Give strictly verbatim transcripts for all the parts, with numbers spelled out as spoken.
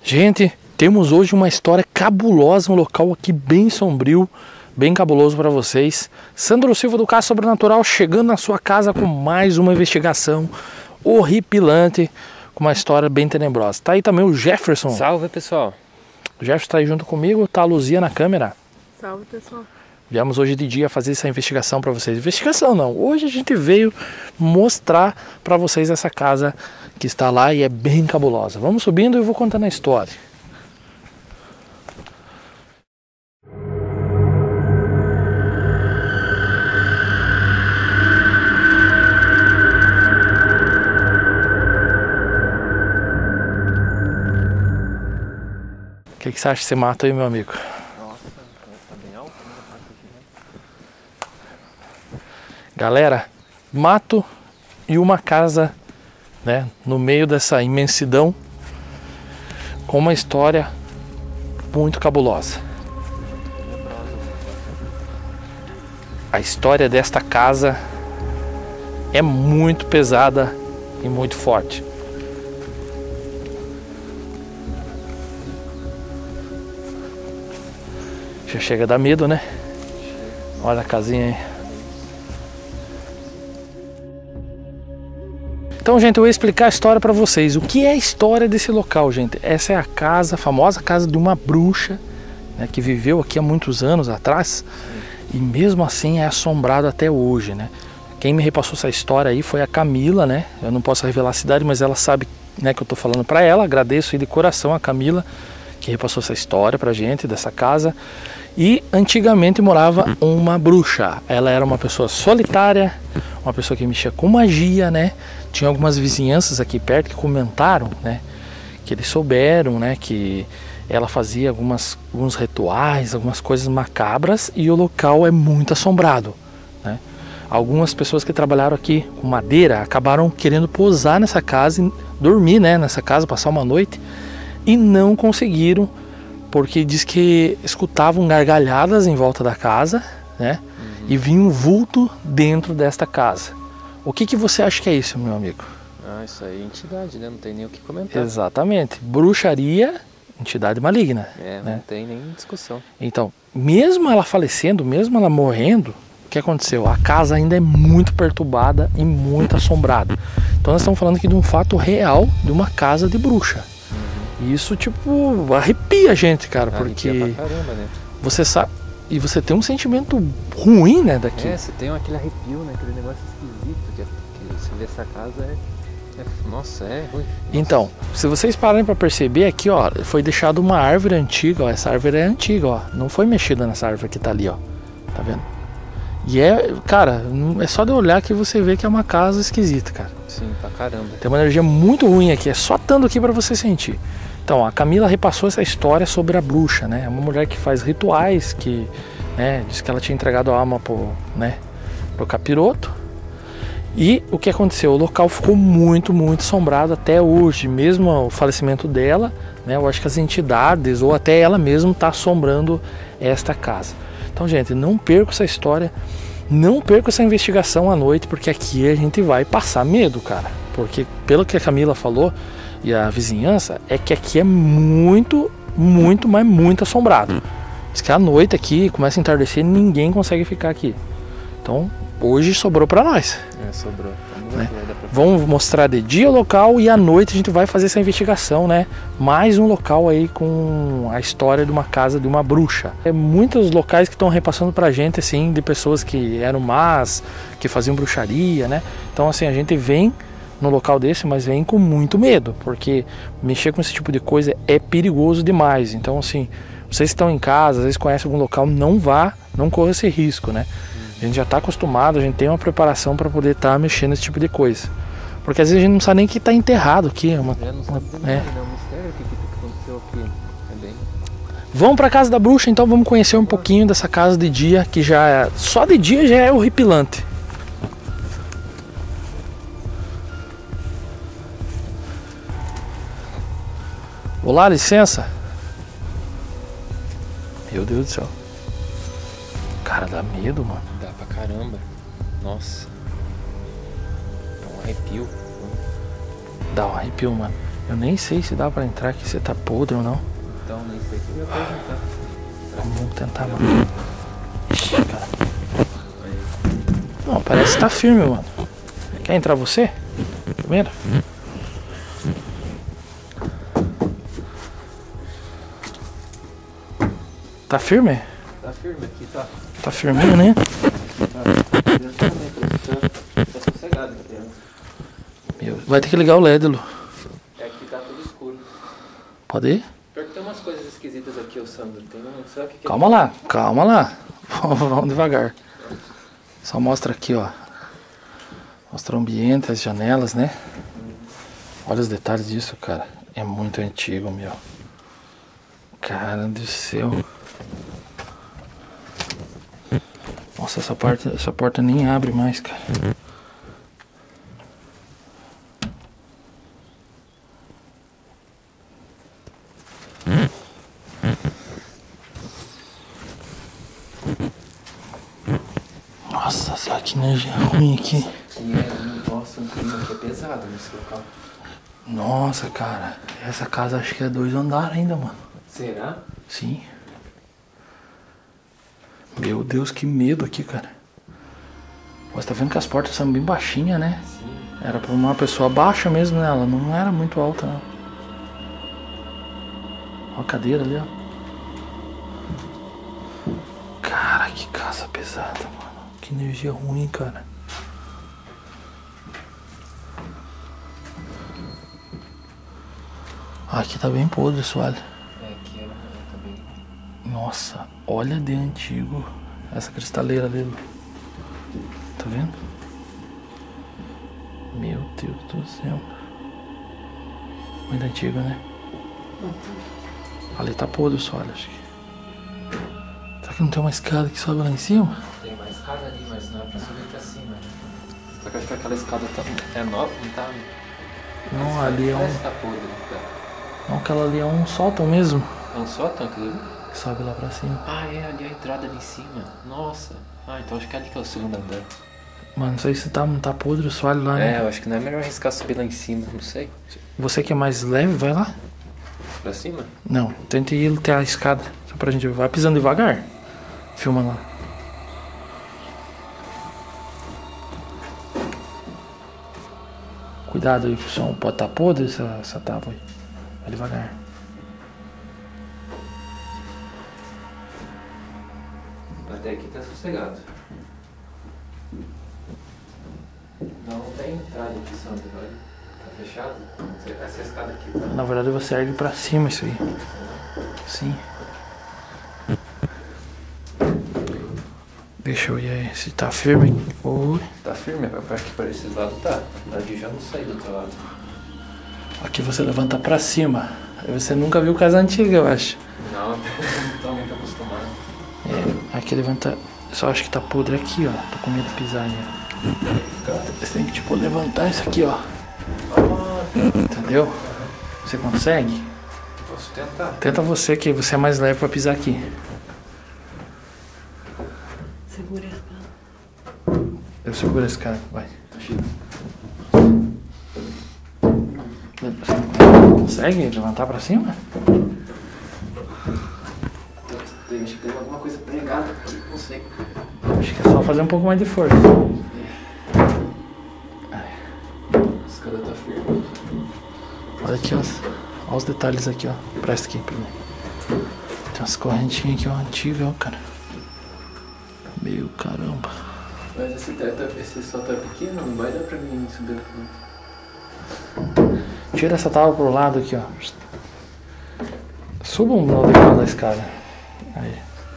Gente, temos hoje uma história cabulosa, um local aqui bem sombrio, bem cabuloso para vocês. Sandro Silva do Caso Sobrenatural chegando na sua casa com mais uma investigação horripilante, com uma história bem tenebrosa. Tá aí também o Jefferson. Salve, pessoal. O Jefferson tá aí junto comigo, tá a Luzia na câmera. Salve, pessoal. Viemos hoje de dia fazer essa investigação para vocês. Investigação não, hoje a gente veio mostrar para vocês essa casa que está lá e é bem cabulosa. Vamos subindo e eu vou contando a história. O que, que você acha que você mata aí, meu amigo? Nossa, tá bem alto, né? Galera, mato e uma casa, né, no meio dessa imensidão, com uma história muito cabulosa. A história desta casa é muito pesada e muito forte. Já chega a dar medo, né? Olha a casinha aí. Então, gente, eu vou explicar a história para vocês. O que é a história desse local, gente? Essa é a casa, a famosa casa de uma bruxa, né, que viveu aqui há muitos anos atrás. E mesmo assim é assombrado até hoje, né? Quem me repassou essa história aí foi a Camila, né? Eu não posso revelar a cidade, mas ela sabe, né, que eu tô falando para ela. Agradeço aí de coração a Camila, que repassou essa história pra gente, dessa casa. E antigamente morava uma bruxa. Ela era uma pessoa solitária, uma pessoa que mexia com magia, né? Tinha algumas vizinhanças aqui perto que comentaram, né, que eles souberam, né, que ela fazia algumas, alguns rituais, algumas coisas macabras, e o local é muito assombrado, né? Algumas pessoas que trabalharam aqui com madeira acabaram querendo pousar nessa casa e dormir, né, nessa casa, passar uma noite, e não conseguiram, porque diz que escutavam gargalhadas em volta da casa, né? Uhum. E vinha um vulto dentro desta casa. O que, que você acha que é isso, meu amigo? Ah, isso aí é entidade, né? Não tem nem o que comentar. Exatamente. Bruxaria, entidade maligna. É, né? Não tem nem discussão. Então, mesmo ela falecendo, mesmo ela morrendo, o que aconteceu? A casa ainda é muito perturbada e muito assombrada. Então nós estamos falando aqui de um fato real de uma casa de bruxa. E isso, tipo, arrepia a gente, cara, Arrepia porque pra caramba, né? você sabe, e você tem um sentimento ruim, né, daqui. É, você tem aquele arrepio, né? Aquele negócio esquisito, que, que você vê essa casa é, é... Nossa, é ruim. Nossa. Então, se vocês pararem pra perceber aqui, ó, foi deixado uma árvore antiga, ó, essa árvore é antiga, ó, não foi mexida nessa árvore que tá ali, ó, tá vendo? E é, cara, é só de olhar que você vê que é uma casa esquisita, cara. Sim, pra caramba. Tem uma energia muito ruim aqui, é só estando aqui pra você sentir. Então, a Camila repassou essa história sobre a bruxa, né? É uma mulher que faz rituais, que, né, diz que ela tinha entregado a alma pro, né, pro capiroto. E o que aconteceu? O local ficou muito, muito assombrado até hoje. Mesmo o falecimento dela, né, eu acho que as entidades, ou até ela mesma, está assombrando esta casa. Então, gente, não perca essa história, não perca essa investigação à noite, porque aqui a gente vai passar medo, cara. Porque, pelo que a Camila falou, e a vizinhança, é que aqui é muito, muito, mas muito assombrado. Diz que à noite aqui, começa a entardecer, ninguém consegue ficar aqui. Então, hoje sobrou pra nós. É, sobrou. Vamos, né? ver, pra... Vamos mostrar de dia o local e à noite a gente vai fazer essa investigação, né? Mais um local aí com a história de uma casa de uma bruxa. É muitos locais que estão repassando pra gente, assim, de pessoas que eram más, que faziam bruxaria, né? Então, assim, a gente vem no local desse, mas vem com muito medo, porque mexer com esse tipo de coisa é perigoso demais. Então, assim, vocês estão em casa, às vezes conhecem algum local, não vá, não corra esse risco, né? A gente já está acostumado, a gente tem uma preparação para poder estar tá mexendo nesse tipo de coisa, porque às vezes a gente não sabe nem que está enterrado aqui. Uma, é, não sabe uma, é. Nada, né? Um mistério o que, que aconteceu aqui. É bem... Vamos para a casa da bruxa, então vamos conhecer um pouquinho dessa casa de dia, que já é, só de dia já é horripilante. Olá, licença. Meu Deus do céu. Cara, dá medo, mano. Dá pra caramba. Nossa. Dá um arrepio. Dá um arrepio, mano. Eu nem sei se dá pra entrar aqui, se tá podre ou não. Então, nem sei o que eu ia perguntar. Vamos tentar, mano. Ixi, cara. Não, parece que tá firme, mano. Quer entrar você? Primeiro? Tá firme? Tá firme aqui, tá? Tá firminho, né? Tá, tá sossegado aqui dentro. Meu, vai ter que ligar o L E D, Lu. É que tá tudo escuro. Pode ir? Pior que tem umas coisas esquisitas aqui, ô Sandro. Tem um... Sabe o que que Calma lá, calma lá. Vamos devagar. Só mostra aqui, ó. Mostra o ambiente, as janelas, né? Olha os detalhes disso, cara. É muito antigo, meu. Cara do céu. Nossa, essa porta, essa porta nem abre mais, cara. Nossa, só que energia ruim aqui. Aqui é, nossa, um clima aqui é pesado nesse local. Nossa, cara. Essa casa acho que é dois andares ainda, mano. Será? Sim. Meu Deus, que medo aqui, cara. Você tá vendo que as portas são bem baixinhas, né? Sim. Era pra uma pessoa baixa mesmo, né? Ela não era muito alta, não. Olha a cadeira ali, ó. Cara, que casa pesada, mano. Que energia ruim, cara. Aqui tá bem podre esse alho. É, aqui é, é também. Nossa, olha de antigo essa cristaleira ali. Tá vendo? Meu Deus do céu. Muito antigo, né? Ali tá podre o sol, acho que. Será que não tem uma escada que sobe lá em cima? Tem uma escada ali, mas não é pra subir pra cima. Só que acho que aquela escada tá, é nova, não tá? Não, ali é Parece um. que tá podre. Tá. Não, aquela ali é um sótão mesmo. É um sótão aquilo ali? Que sobe lá pra cima. Ah, é ali a entrada ali em cima. Nossa. Ah, então acho que é ali que é o segundo andar. Mano, não sei se tá, tá podre o soalho lá, né? É, eu acho que não é melhor arriscar subir lá em cima, não sei. Você que é mais leve, vai lá. Pra cima? Não, tente ir até a escada. Só pra gente. Vai pisando devagar. Filma lá. Cuidado aí, que o som pode estar podre essa, essa tábua aí. Vai devagar. Até aqui tá sossegado. Não, não tem entrada aqui, Sandro, olha. Tá fechado? Essa escada aqui tá... Na verdade você ergue pra cima isso aí. Sim. Deixa eu ir aí, se tá firme. Oi. Tá firme, eu acho que para esses lados tá. Ali já não sai do outro lado. Aqui você levanta pra cima. Aí você nunca viu casa antiga, eu acho. Não, não tô muito acostumado. É, aqui levanta. Só acho que tá podre aqui, ó. Tô com medo de pisar aí, ó. Você tem que tipo levantar isso aqui, ó. Entendeu? Você consegue? Posso tentar. Tenta você, que você é mais leve pra pisar aqui. Segura a escada. Eu seguro esse cara, vai. Consegue levantar pra cima? Tem, acho que tem alguma coisa pregada aqui, não sei. Acho que é só fazer um pouco mais de força. A escada tá firme. Olha aqui, ó. Olha os detalhes aqui, ó. Presta aqui primeiro. Tem umas correntinhas aqui, ó, antigas, ó, cara. Meu caramba. Mas esse teto, esse solto é pequeno, não vai dar pra mim subir aqui. Tira essa tábua pro lado aqui, ó. Subam no degrau da escada. Aí.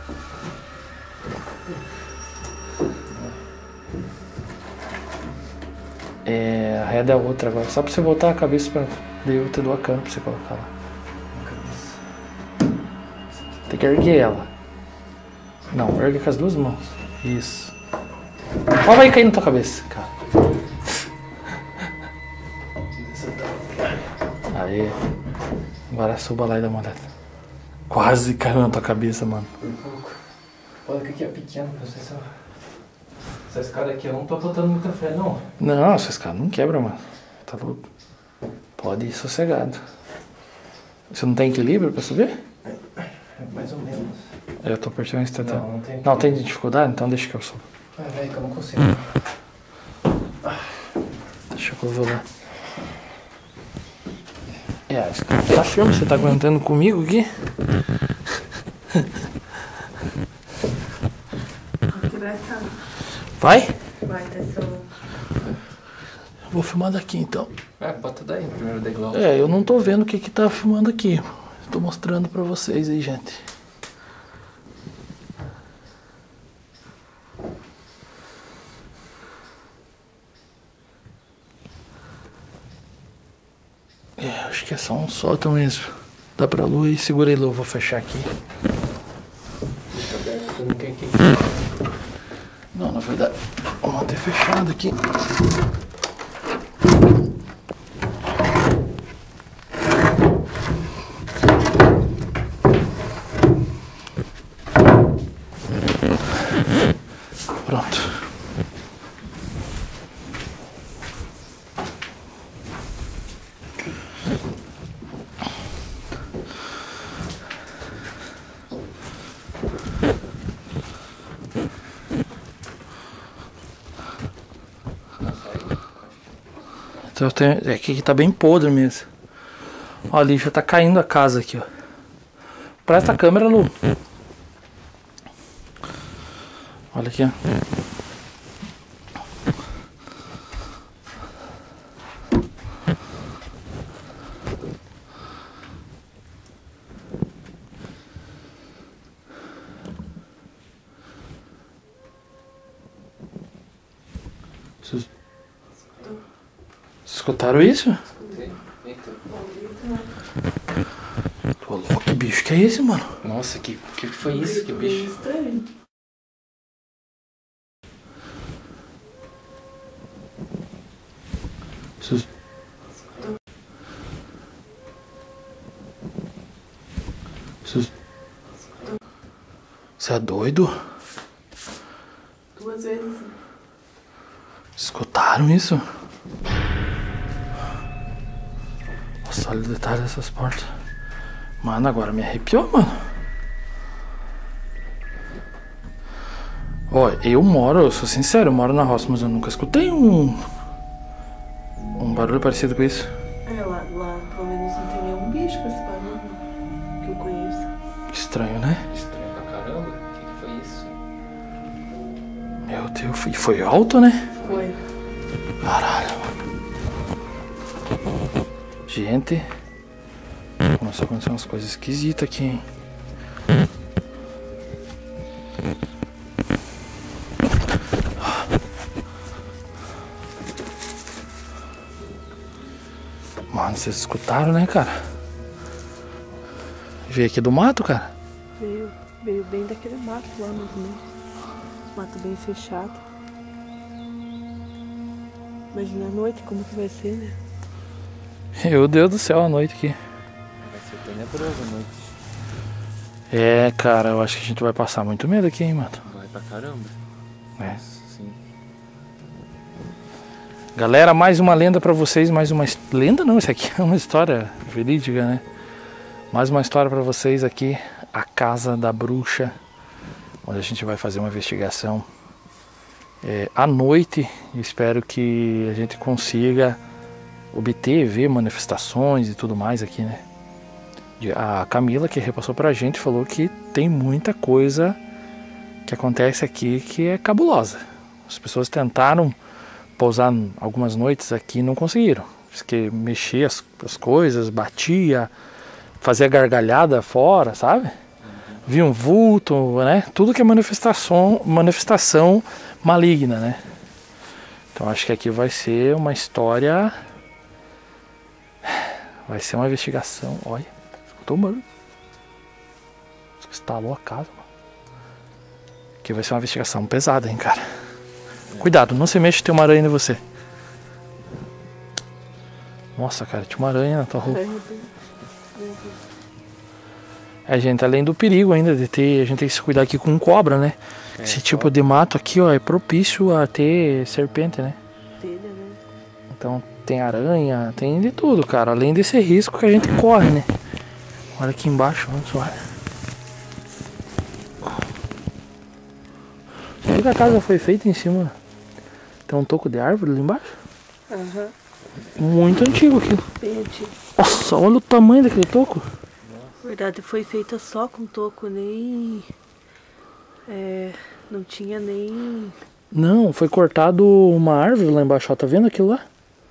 É, a reda é outra agora. Só pra você botar a cabeça pra. Daí eu te dou a cana pra você colocar lá. Tem que erguer ela. Não, ergue com as duas mãos. Isso. Ó, vai cair na tua cabeça, cara. Aí. Agora suba lá e dá uma olhada. Quase caiu na tua cabeça, mano. Por pouco. Pode que aqui é pequeno, não sei se eu... Essa escada aqui eu não tô botando muita fé, não. Não, essa escada não quebra, mano. Tá louco. Pode ir sossegado. Você não tem equilíbrio pra subir? É, mais ou menos. Eu tô apertando esse tentando. Não, não tem. Não tem dificuldade? Então deixa que eu subo. Ah, velho, que eu não consigo. Deixa que eu vou lá. É, tá firme, você tá aguentando comigo aqui? Aqui vai estar. Vai? Vai ter seu. Vou filmar daqui então. É, bota daí primeiro degrau. É, eu não tô vendo o que que tá filmando aqui. Tô mostrando pra vocês aí, gente. É, acho que é só um sótão mesmo. Dá pra luz e segura aí, Lu, vou fechar aqui. Deixa aberto, não quer que. Não, na verdade, vou manter fechado aqui. Pronto. Então eu tenho, é aqui que tá bem podre mesmo. Ó, ali já tá caindo a casa aqui, ó. Presta a câmera, Lu. Olha aqui, ó. Vocês escutaram isso? Eita. Tô louco, que bicho que é esse, mano? Nossa, que, que foi isso? Que bicho? Estranho. Vocês... Vocês... Você é doido? Duas vezes. Escutaram isso? Nossa, olha o detalhe dessas portas. Mano, agora me arrepiou, mano. Ó, eu moro, eu sou sincero, eu moro na roça, mas eu nunca escutei um... Um barulho parecido com isso. É, lá, lá pelo menos não tem nenhum bicho com esse barulho que eu conheço. Estranho, né? Estranho pra caramba. O que, que foi isso? Meu Deus, e foi alto, né? Foi. Caralho, mano. Gente, começou a acontecer umas coisas esquisitas aqui, hein? Mano, vocês escutaram, né, cara? Veio aqui do mato, cara? Veio, veio bem daquele mato lá no meio. Mato bem fechado. Imagina a noite como que vai ser, né? Meu Deus do céu, a noite aqui. Vai ser tenebroso a noite. É, cara, eu acho que a gente vai passar muito medo aqui, hein, mano? Vai pra caramba. É. Nossa, sim. Galera, mais uma lenda pra vocês, mais uma... his- Lenda não, isso aqui é uma história verídica, né? Mais uma história pra vocês aqui, a Casa da Bruxa, onde a gente vai fazer uma investigação é, à noite. Espero que a gente consiga obter, ver manifestações e tudo mais aqui, né? E a Camila, que repassou pra gente, falou que tem muita coisa que acontece aqui que é cabulosa. As pessoas tentaram pousar algumas noites aqui e não conseguiram. Porque mexia as, as coisas, batia, fazia gargalhada fora, sabe? Via um vulto, né? Tudo que é manifestação, manifestação maligna, né? Então acho que aqui vai ser uma história... Vai ser uma investigação. Olha, escutou o barulho? Estalou a casa, mano. Aqui vai ser uma investigação pesada, hein, cara. Cuidado, não se mexa, tem uma aranha em você. Nossa, cara, tinha uma aranha na tua roupa. É, gente, além do perigo ainda de ter, a gente tem que se cuidar aqui com cobra, né? É, Esse tipo de mato aqui, ó, é propício a ter serpente, né? Telha, né? Então tem aranha, tem de tudo, cara. Além desse risco que a gente corre, né? Olha aqui embaixo, vamos só. Você viu que a casa foi feita em cima? Tem um toco de árvore ali embaixo? Aham. Muito antigo aquilo. Bem antigo. Nossa, olha o tamanho daquele toco. Na verdade foi feita só com toco, nem... É, não tinha nem... Não, foi cortado uma árvore lá embaixo, ó, tá vendo aquilo lá?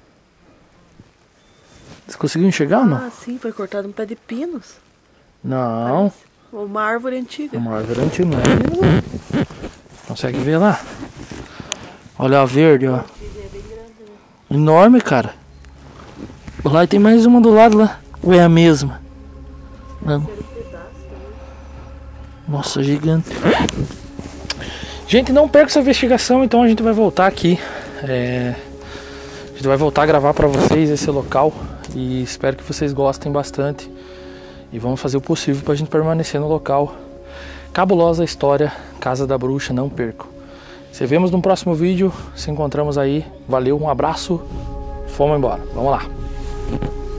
Você conseguiu enxergar ou não? Ah, sim, foi cortado um pé de pinos. Não, Parece. Uma árvore antiga. é uma árvore antiga, não é? Consegue ver lá? Olha a verde, ó. Enorme, cara. Lá tem mais uma do lado lá. Ou é a mesma? Não. Nossa, gigante. Gente, não perca essa investigação, então a gente vai voltar aqui. É... A gente vai voltar a gravar pra vocês esse local. E espero que vocês gostem bastante. E vamos fazer o possível pra gente permanecer no local. Cabulosa história, Casa da Bruxa, não percam. Se vemos no próximo vídeo, se encontramos aí. Valeu, um abraço. Fomos embora. Vamos lá.